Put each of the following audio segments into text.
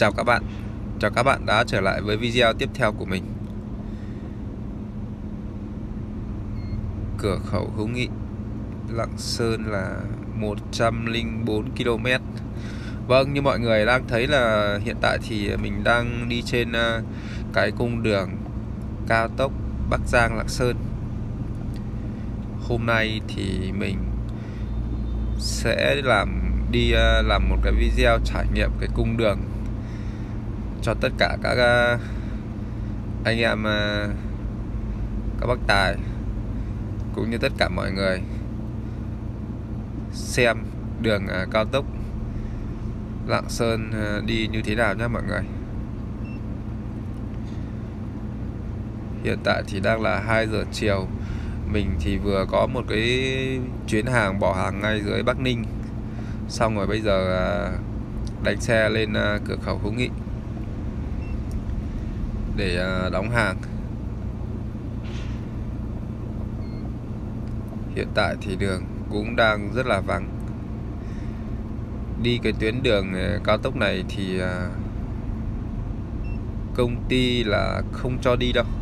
Chào các bạn. Chào các bạn đã trở lại với video tiếp theo của mình. Cửa khẩu Hữu Nghị, Lạng Sơn là 104 km. Vâng, như mọi người đang thấy là hiện tại thì mình đang đi trên cái cung đường cao tốc Bắc Giang Lạng Sơn. Hôm nay thì mình sẽ làm một cái video trải nghiệm cái cung đường cho tất cả các anh em, các bác tài cũng như tất cả mọi người xem đường cao tốc Lạng Sơn đi như thế nào nhé mọi người. Hiện tại thì đang là 2 giờ chiều. Mình thì vừa có một cái chuyến hàng bỏ hàng ngay dưới Bắc Ninh, xong rồi bây giờ đánh xe lên cửa khẩu Hữu Nghị để đóng hàng. Hiện tại thì đường cũng đang rất là vắng. Đi cái tuyến đường cao tốc này thì công ty là không cho đi đâu.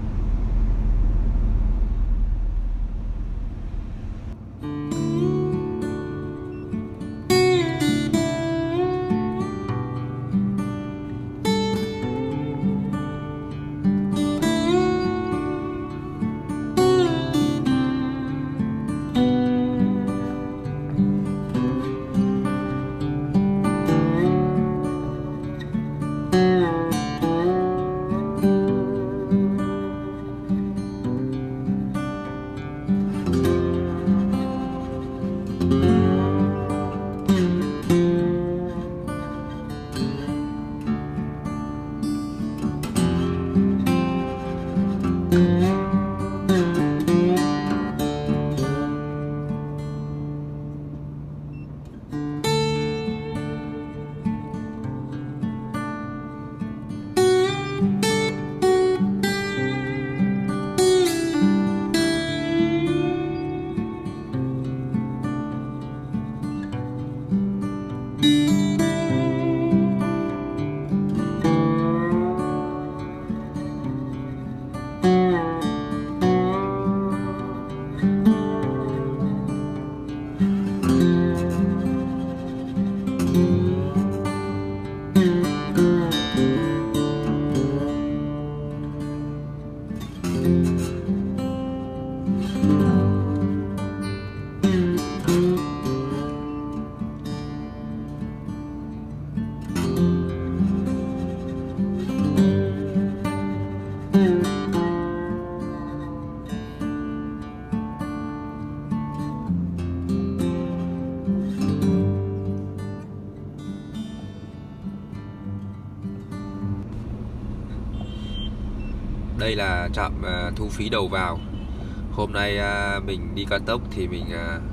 Đây là trạm thu phí đầu vào. Hôm nay mình đi cao tốc thì mình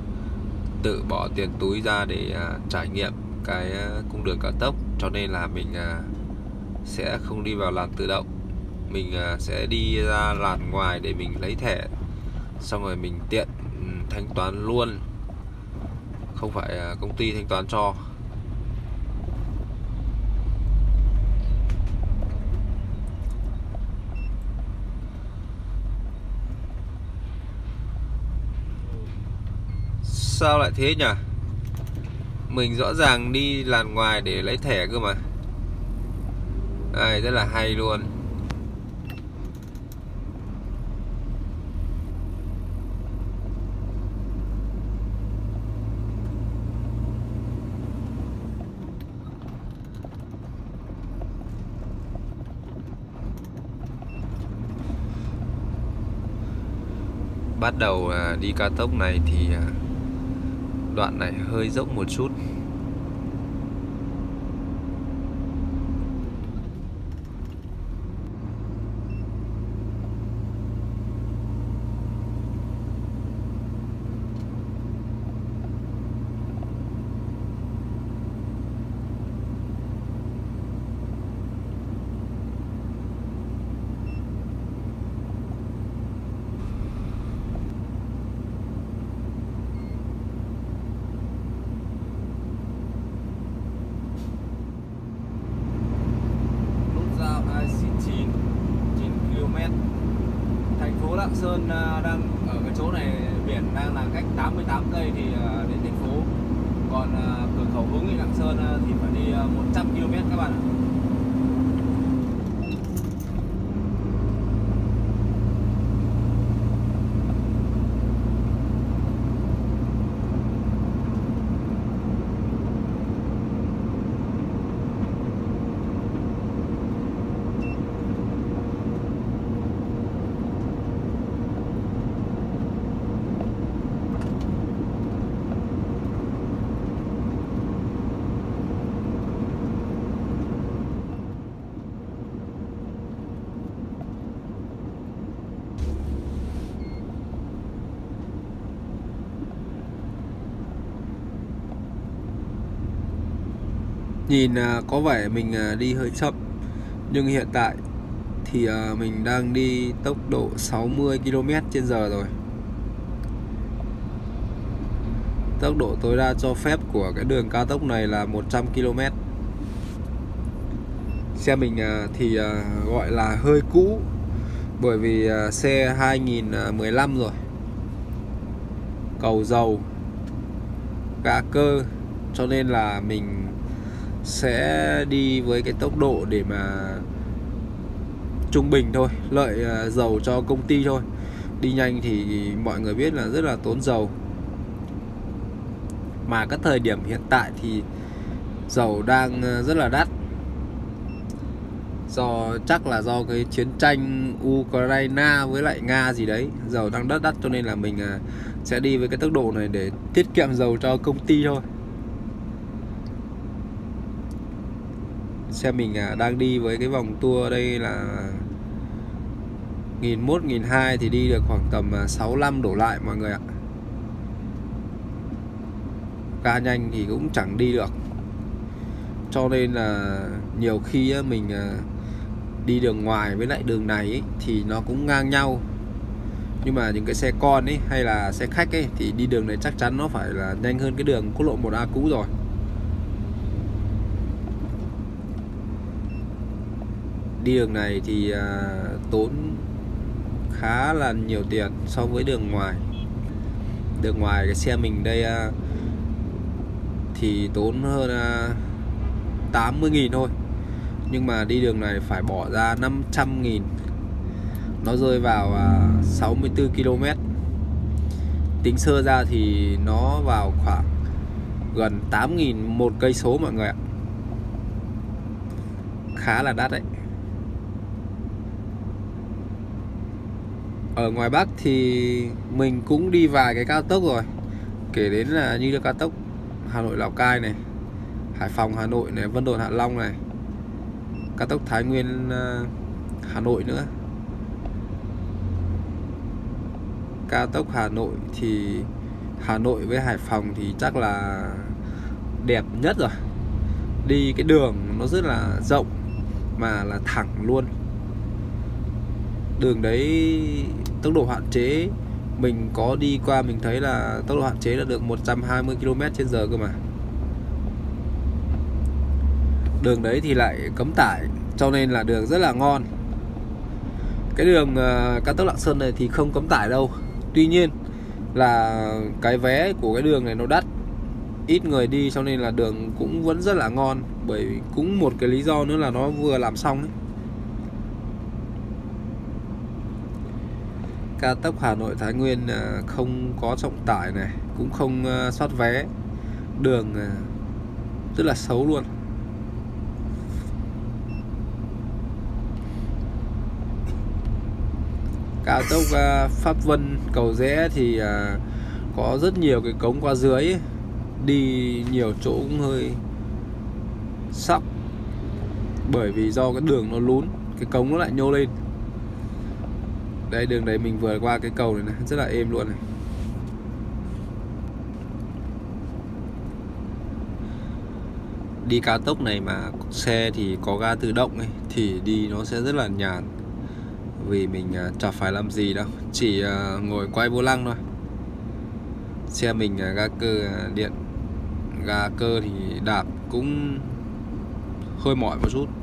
tự bỏ tiền túi ra để trải nghiệm cái cung đường cao tốc, cho nên là mình sẽ không đi vào làn tự động. Mình sẽ đi ra làn ngoài để mình lấy thẻ, xong rồi mình tiện thanh toán luôn, không phải công ty thanh toán cho. Sao lại thế nhỉ? Mình rõ ràng đi làn ngoài để lấy thẻ cơ mà. Đây, rất là hay luôn. Bắt đầu đi cao tốc này thì đoạn này hơi dốc một chút. Lạng Sơn đang ở cái chỗ này, biển đang là cách 88 cây thì đến thành phố. Còn cửa khẩu Hữu Nghị Lạng Sơn thì phải đi 100 km các bạn ạ. Nhìn có vẻ mình đi hơi chậm, nhưng hiện tại thì mình đang đi tốc độ 60 km/h rồi. Tốc độ tối đa cho phép của cái đường cao tốc này là 100 km. Xe mình thì gọi là hơi cũ, bởi vì xe 2015 rồi. Cầu dầu, ga cơ, cho nên là mình sẽ đi với cái tốc độ để mà trung bình thôi, lợi dầu cho công ty thôi. Đi nhanh thì mọi người biết là rất là tốn dầu. Mà cái thời điểm hiện tại thì dầu đang rất là đắt. Chắc là do cái chiến tranh Ukraine với lại Nga gì đấy, dầu đang đắt cho nên là mình sẽ đi với cái tốc độ này để tiết kiệm dầu cho công ty thôi. Xe mình đang đi với cái vòng tua đây là 1.100-1.200 thì đi được khoảng tầm 65 đổ lại mọi người ạ. Ga nhanh thì cũng chẳng đi được, cho nên là nhiều khi mình đi đường ngoài với lại đường này ấy, thì nó cũng ngang nhau. Nhưng mà những cái xe con ấy hay là xe khách ấy thì đi đường này chắc chắn nó phải là nhanh hơn cái đường quốc lộ 1A cũ rồi. Đi đường này thì tốn khá là nhiều tiền so với đường ngoài. Đường ngoài cái xe mình đây thì tốn hơn 80.000 thôi. Nhưng mà đi đường này phải bỏ ra 500.000. Nó rơi vào 64 km. Tính sơ ra thì nó vào khoảng gần 8.000 một cây số mọi người ạ. Khá là đắt đấy. Ở ngoài Bắc thì mình cũng đi vài cái cao tốc rồi, kể đến là như là cao tốc Hà Nội Lào Cai này, Hải Phòng Hà Nội này, Vân Đồn Hạ Long này, cao tốc Thái Nguyên Hà Nội nữa. Cao tốc Hà Nội thì Hà Nội với Hải Phòng thì chắc là đẹp nhất rồi. Đi cái đường nó rất là rộng mà là thẳng luôn. Đường đấy tốc độ hạn chế, mình có đi qua mình thấy là tốc độ hạn chế là được 120 km/h cơ mà. Đường đấy thì lại cấm tải, cho nên là đường rất là ngon. Cái đường cao tốc Lạng Sơn này thì không cấm tải đâu. Tuy nhiên là cái vé của cái đường này nó đắt, ít người đi, cho nên là đường cũng vẫn rất là ngon. Bởi vì cũng một cái lý do nữa là nó vừa làm xong ấy. Cao tốc Hà Nội Thái Nguyên không có trọng tải này, cũng không soát vé. Đường rất là xấu luôn. Cao tốc Pháp Vân Cầu Giẽ thì có rất nhiều cái cống qua dưới ấy. Đi nhiều chỗ cũng hơi sóc, bởi vì do cái đường nó lún, cái cống nó lại nhô lên. Đây, đường đấy mình vừa qua cái cầu này, rất là êm luôn này. Đi cao tốc này mà xe thì có ga tự động ấy, thì đi nó sẽ rất là nhàn. Vì mình chả phải làm gì đâu, chỉ ngồi quay vô lăng thôi. Xe mình ga cơ điện, ga cơ thì đạp cũng hơi mỏi một chút.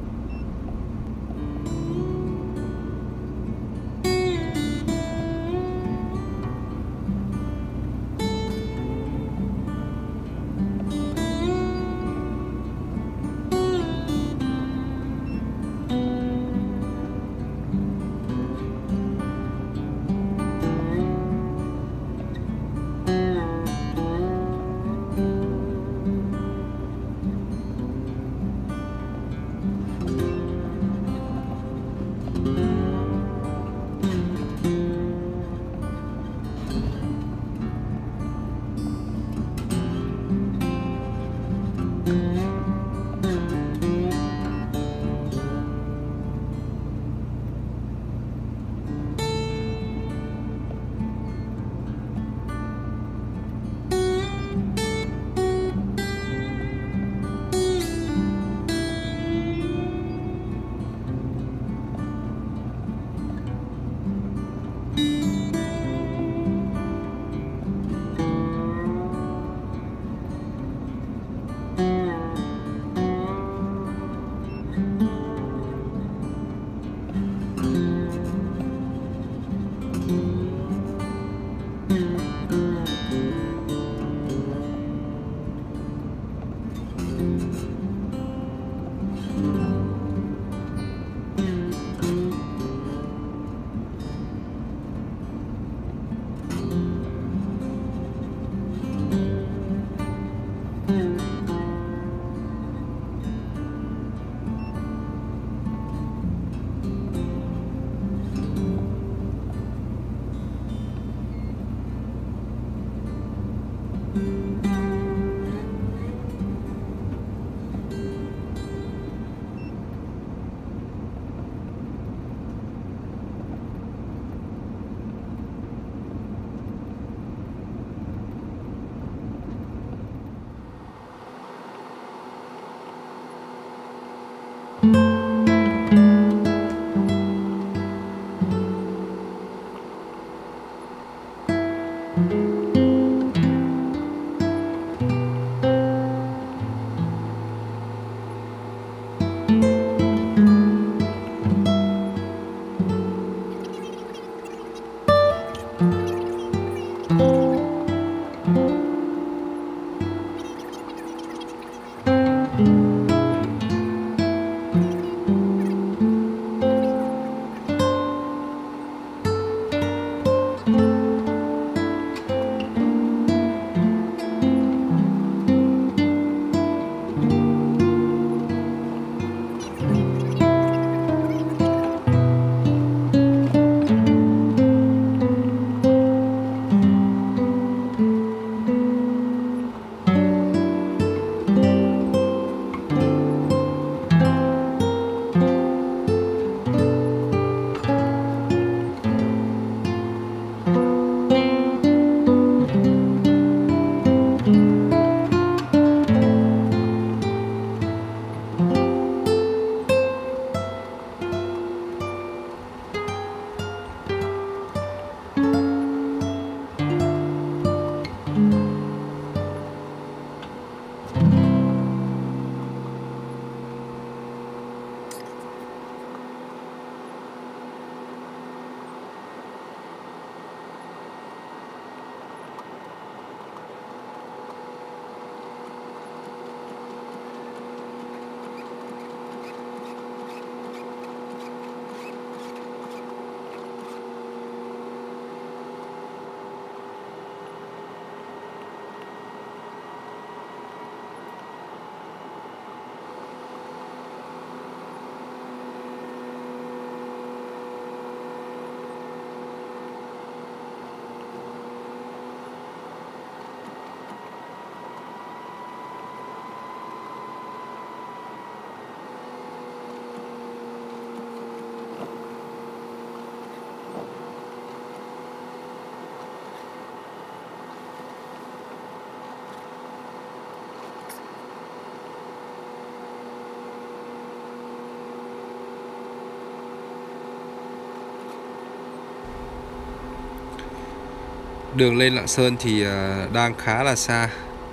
Đường lên Lạng Sơn thì đang khá là xa.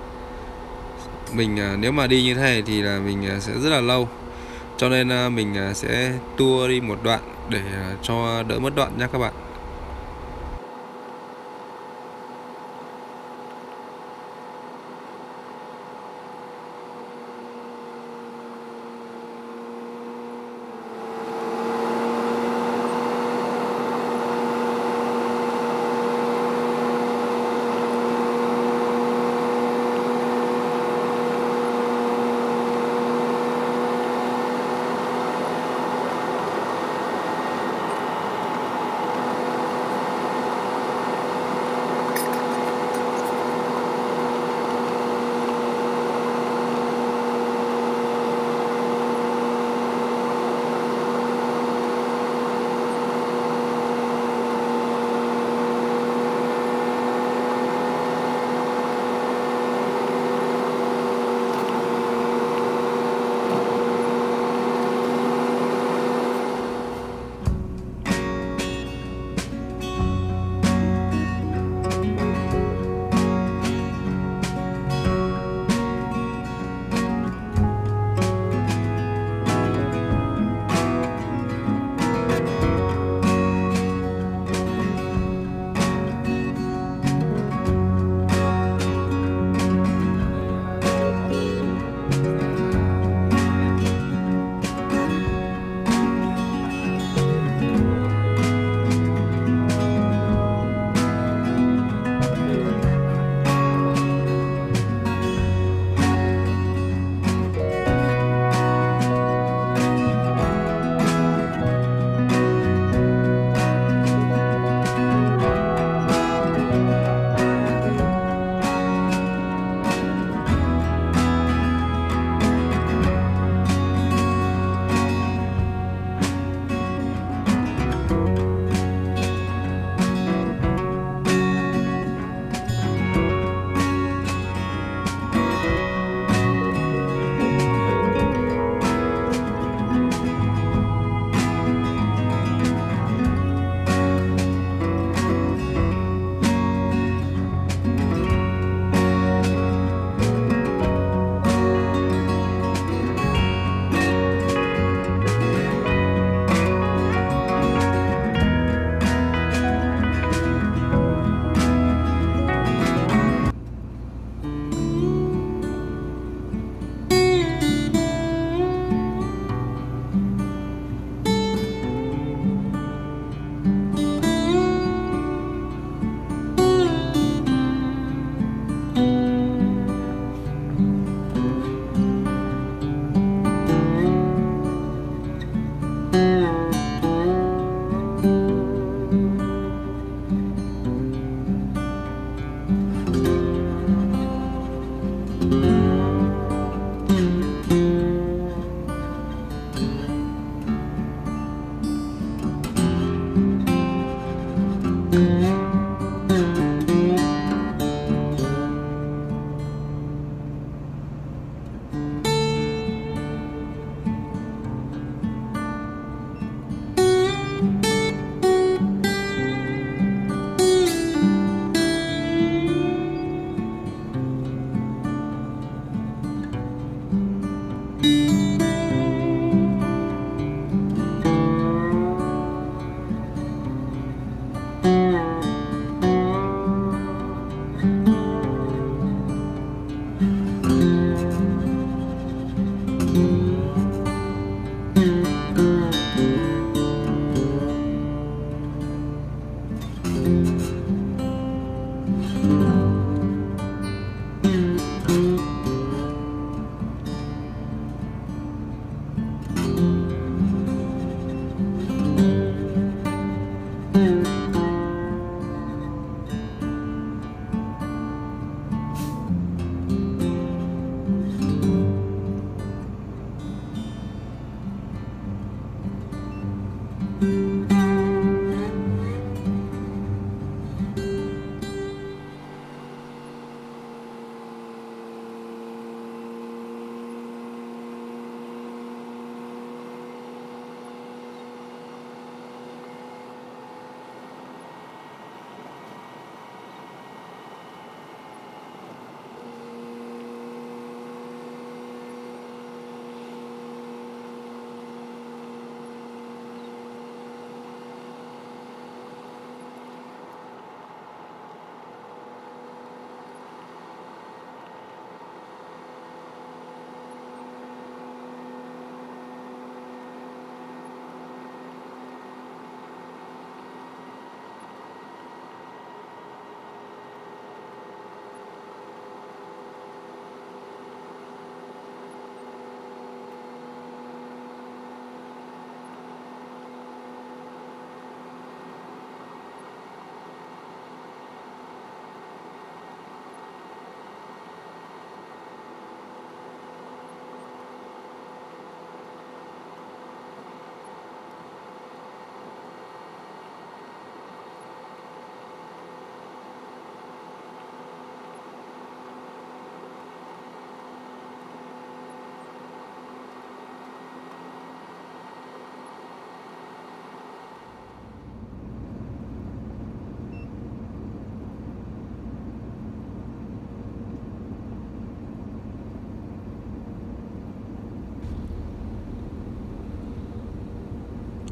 Mình nếu mà đi như thế này thì là mình sẽ rất là lâu. Cho nên mình sẽ tua đi một đoạn để cho đỡ mất đoạn nhé các bạn.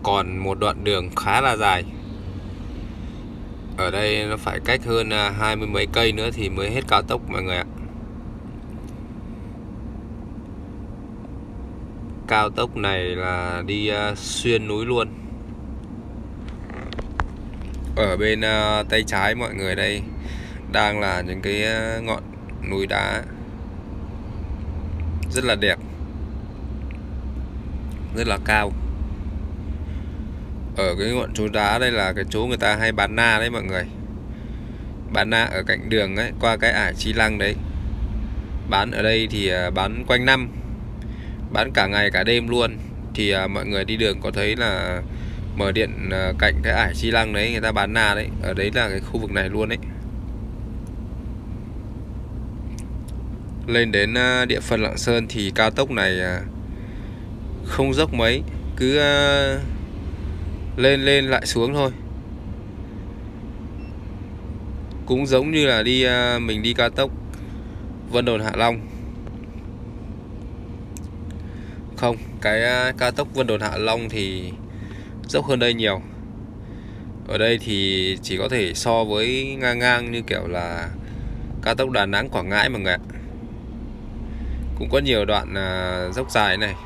còn một đoạn đường khá là dài. Ở đây nó phải cách hơn 20 mấy cây nữa thì mới hết cao tốc mọi người ạ. Cao tốc này là đi xuyên núi luôn. Ở bên tay trái mọi người đây đang là những cái ngọn núi đá rất là đẹp, rất là cao. Ở cái ngọn núi đá đây là cái chỗ người ta hay bán na đấy mọi người. Bán na ở cạnh đường ấy, qua cái ải Chi Lăng đấy. Bán ở đây thì bán quanh năm, bán cả ngày cả đêm luôn. Thì mọi người đi đường có thấy là mở điện cạnh cái ải Chi Lăng đấy, người ta bán na đấy. Ở đấy là cái khu vực này luôn đấy. Lên đến địa phận Lạng Sơn thì cao tốc này không dốc mấy, cứ lên lên lại xuống thôi. Cũng giống như là mình đi cao tốc Vân Đồn Hạ Long. Không, cái cao tốc Vân Đồn Hạ Long thì dốc hơn đây nhiều. Ở đây thì chỉ có thể so với ngang ngang như kiểu là cao tốc Đà Nẵng Quảng Ngãi mọi người ạ. Cũng có nhiều đoạn dốc dài này.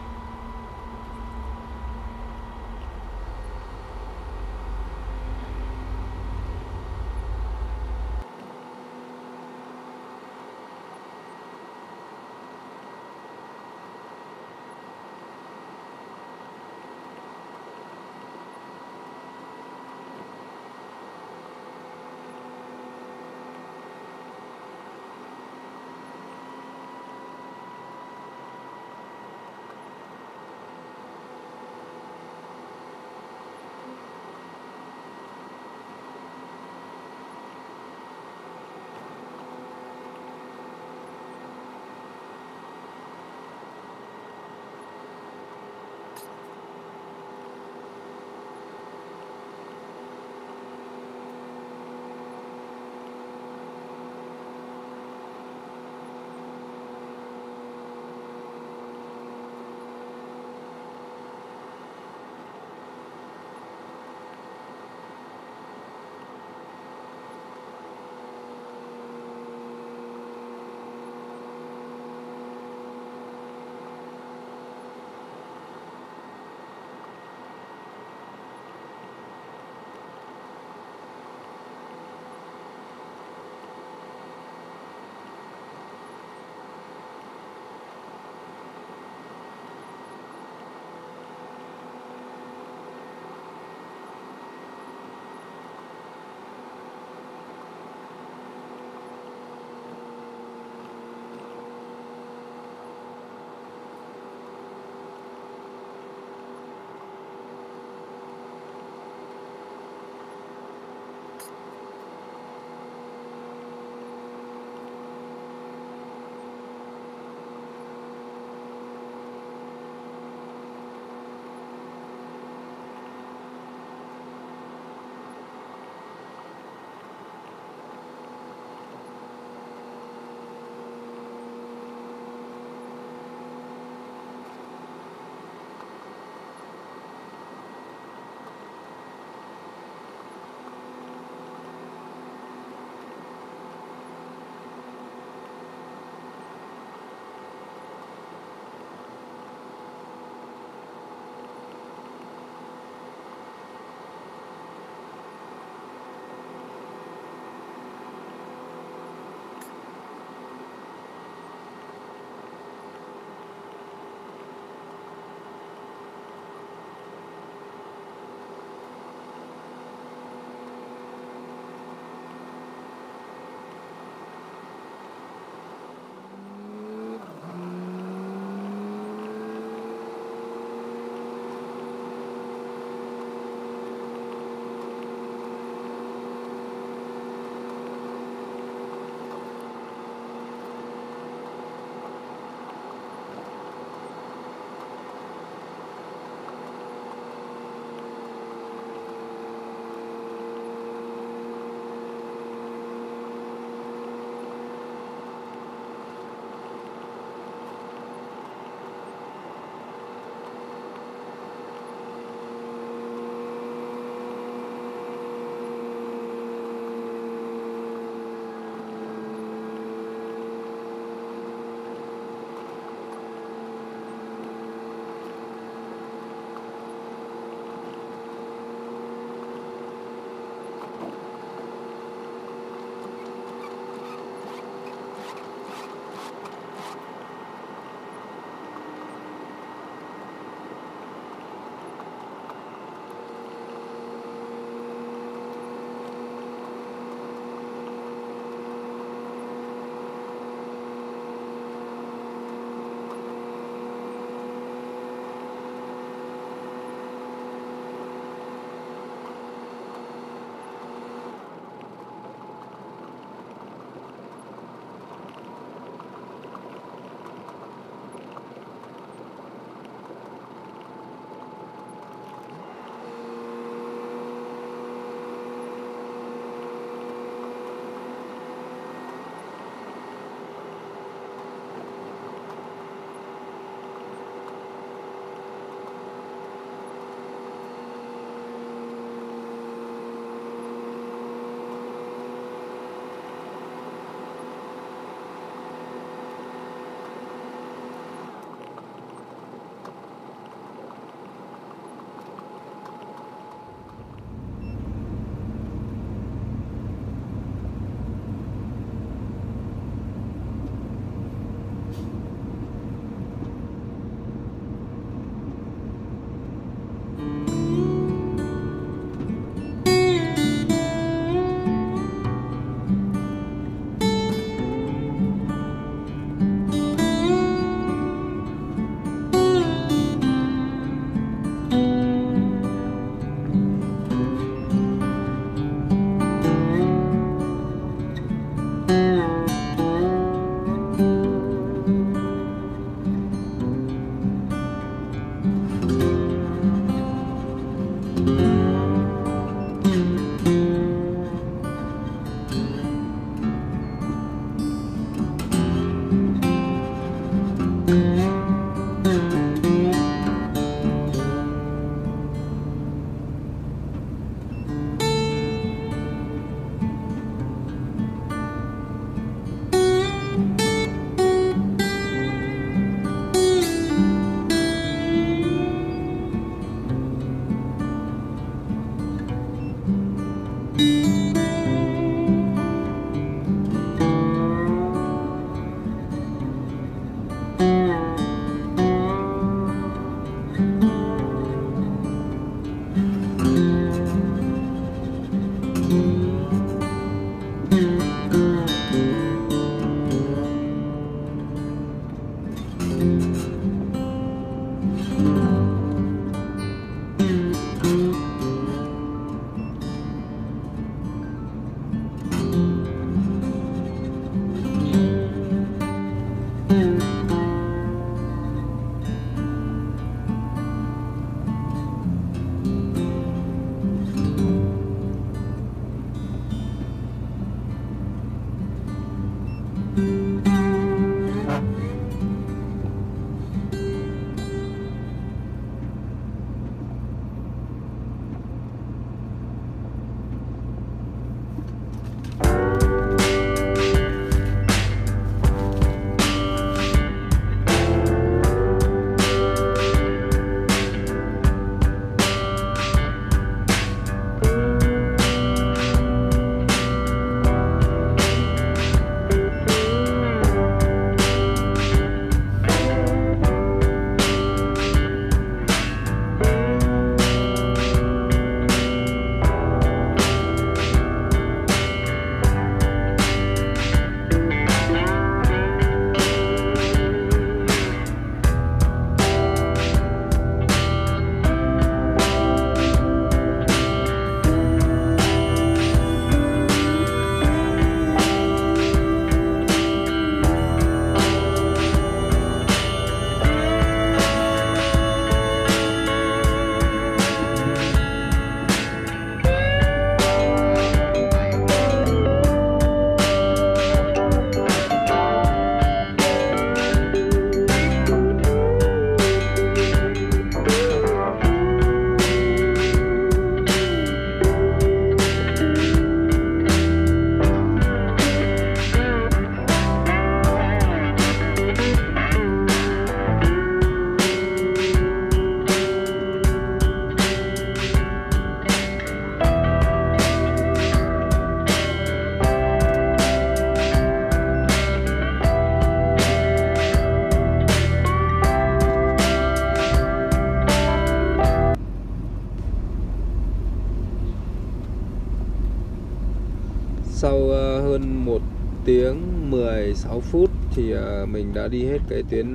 Sau hơn 1 tiếng 16 phút thì mình đã đi hết cái tuyến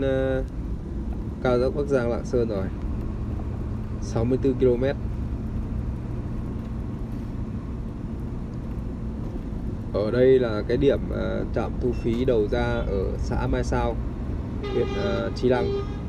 cao tốc Bắc Giang Lạng Sơn rồi, 64 km. Ở đây là cái điểm trạm thu phí đầu ra ở xã Mai Sao, huyện Chi Lăng.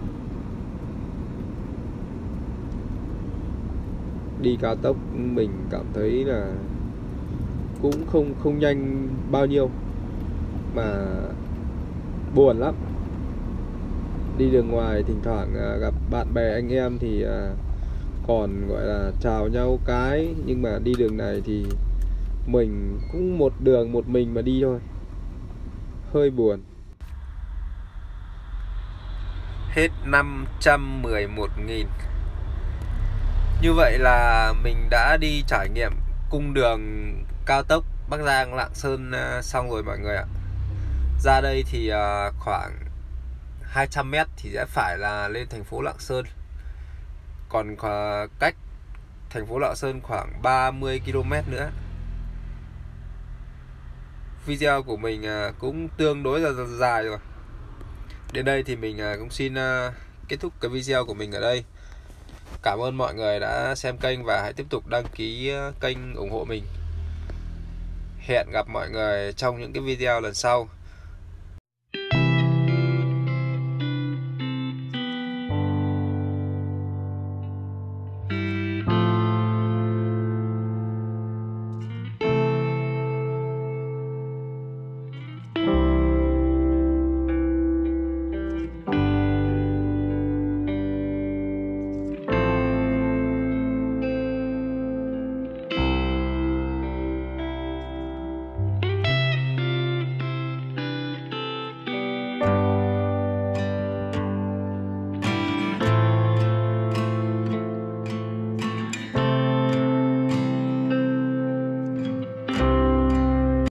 Đi cao tốc mình cảm thấy là cũng không nhanh bao nhiêu mà buồn lắm. Đi đường ngoài thỉnh thoảng gặp bạn bè anh em thì còn gọi là chào nhau cái, nhưng mà đi đường này thì mình cũng một đường một mình mà đi thôi, hơi buồn. Hết 511.000. Như vậy là mình đã đi trải nghiệm cung đường cao tốc Bắc Giang Lạng Sơn xong rồi mọi người ạ. Ra đây thì khoảng 200 m thì sẽ phải là lên thành phố Lạng Sơn. Còn cách thành phố Lạng Sơn khoảng 30 km nữa. Video của mình cũng tương đối là dài rồi. Đến đây thì mình cũng xin kết thúc cái video của mình ở đây. Cảm ơn mọi người đã xem kênh và hãy tiếp tục đăng ký kênh ủng hộ mình. Hẹn gặp mọi người trong những cái video lần sau.